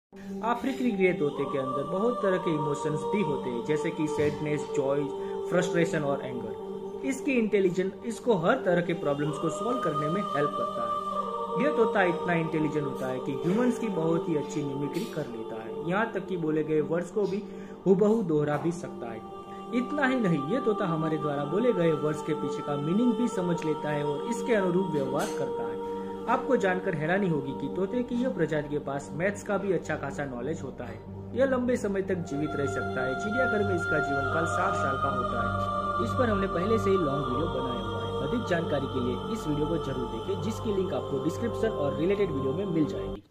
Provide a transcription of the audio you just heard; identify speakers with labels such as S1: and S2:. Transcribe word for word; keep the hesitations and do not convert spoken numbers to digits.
S1: अफ्रीकी तोते के अंदर बहुत तरह के इमोशंस भी होते हैं, जैसे कि सैडनेस, जॉय, फ्रस्ट्रेशन और एंगर। इसकी इंटेलिजेंस इसको हर तरह के प्रॉब्लम्स को सॉल्व करने में हेल्प करता है। यह तोता इतना इंटेलिजेंट होता है कि ह्यूमंस की बहुत ही अच्छी मिमिक्री कर लेता है, यहाँ तक कि बोले गए वर्ड्स को भी हुबहू दोहरा भी सकता है। इतना ही नहीं, ये तोता हमारे द्वारा बोले गए वर्ड्स के पीछे का मीनिंग भी समझ लेता है और इसके अनुरूप व्यवहार करता है। आपको जानकर हैरानी होगी कि तोते की यह प्रजाति के पास मैथ्स का भी अच्छा खासा नॉलेज होता है। यह लंबे समय तक जीवित रह सकता है। चिड़ियाघर में इसका जीवन काल साठ साल का होता है। इस पर हमने पहले से ही लॉन्ग वीडियो बनाया हुआ है। अधिक जानकारी के लिए इस वीडियो को जरूर देखें, जिसकी लिंक आपको डिस्क्रिप्शन और रिलेटेड वीडियो में मिल जाएगी।